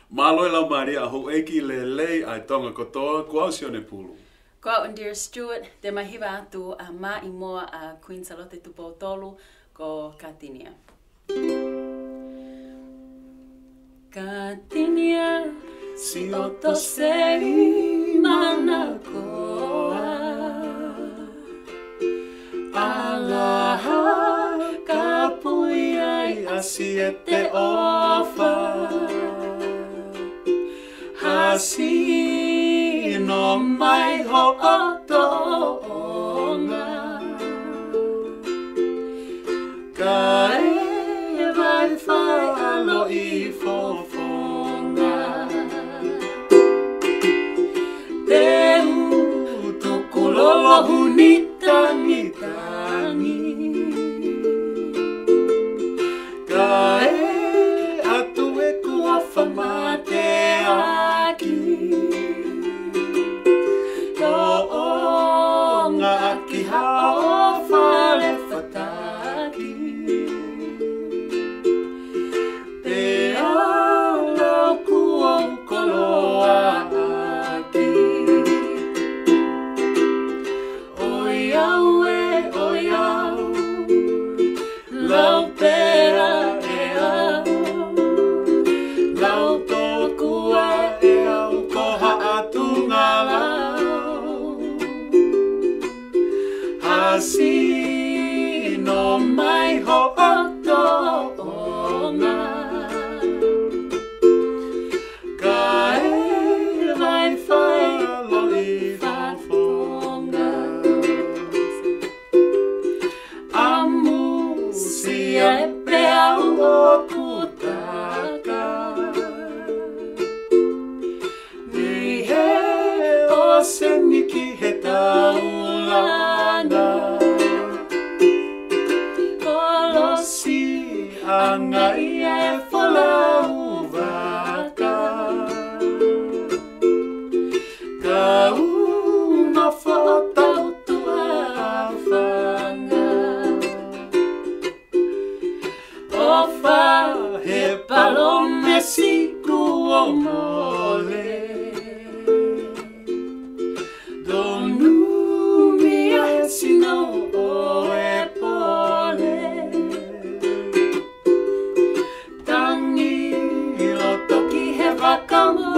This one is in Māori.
Mālō lau Maria ho eki lelei ai tonga kotoa kua sione Pulu. Ko Indira Stewart, te mahiwa atu a mā I moa a Queen Salote Tupou ko Gardenia. Gardenia, si oto sei mana koa. Alaha ka pui ai asi e te ofa. Hasi no mai ho oto onga. Ka e vai whai alo I fofonga. Te utuku lolo hunitangi tangi. Ka e atu e kuafa mate aki. Ko onga aki hao whale whataki. Te alo kua ukoloa aki. Oi au e oi au, lau pera e au. Lau tokua e au ko haatu ngā lau. Hasi no mai ho oto onga. Ka e vai whai alo I whafonga. Amu sia e pe au o kutaka. Ni he o seniki he taulanga. Kolosi anga I e whalau waka. Ka uma whaotautu a whanga. Ofa he palome siku o mole. Donu mia he sino o e pole. Tangi lo toki he waka mo.